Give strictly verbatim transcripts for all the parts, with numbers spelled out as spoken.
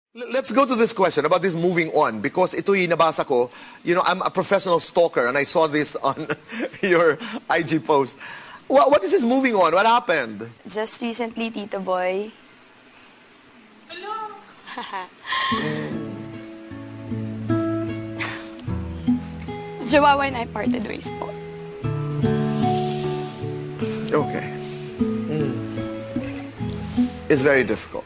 Let's go to this question about this moving on, because ito yung nabasa ko. You know, I'm a professional stalker and I saw this on your I G post. What, what is this moving on? What happened? Just recently, Tito Boy. Hello. Joao and I parted ways po. Okay. Mm. It's very difficult.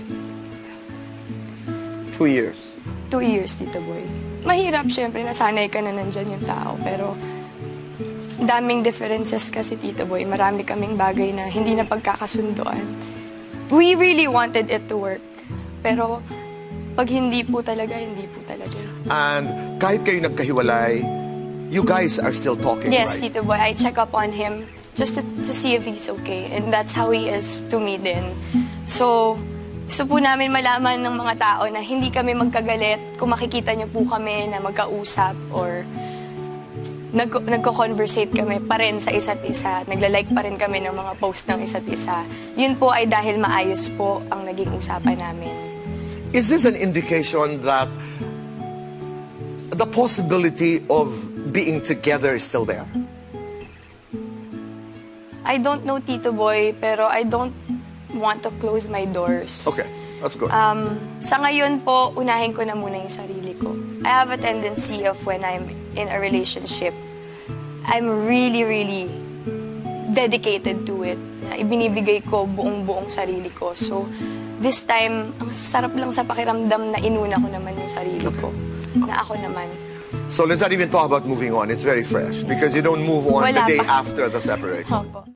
Two years. Two years, Tito Boy. Mahirap, syempre, nasanay ka na nandyan yung tao. Pero, daming differences kasi, Tito Boy. Marami kaming bagay na hindi na pagkakasunduan. We really wanted it to work. Pero, pag hindi po talaga, hindi po talaga. And kahit kayo nagkahiwalay, you guys are still talking, yes, right? Tito Boy. I check up on him just to, to see if he's okay. And that's how he is to me din. So, gusto po namin malaman ng mga tao na hindi kami magkagalit kung makikita niyo po kami na magkausap or nag nagko-conversate kami pa rin sa isa't isa, nagla-like pa rin kami ng mga post ng isa't isa. Yun po ay dahil maayos po ang naging usapan namin. Is this an indication that the possibility of being together is still there? I don't know, Tito Boy, pero I don't want to close my doors. Okay, that's good. Um, sa ngayon po, unahin ko na muna yung sarili ko. I have a tendency of when I'm in a relationship, I'm really, really dedicated to it. Na ibinibigay ko buong-buong sarili ko. So, this time, ang sarap lang sa pakiramdam na inuna ko naman yung sarili ko. Na ako naman. So let's not even talk about moving on. It's very fresh because you don't move on Wala the day pa. after the separation. Opo.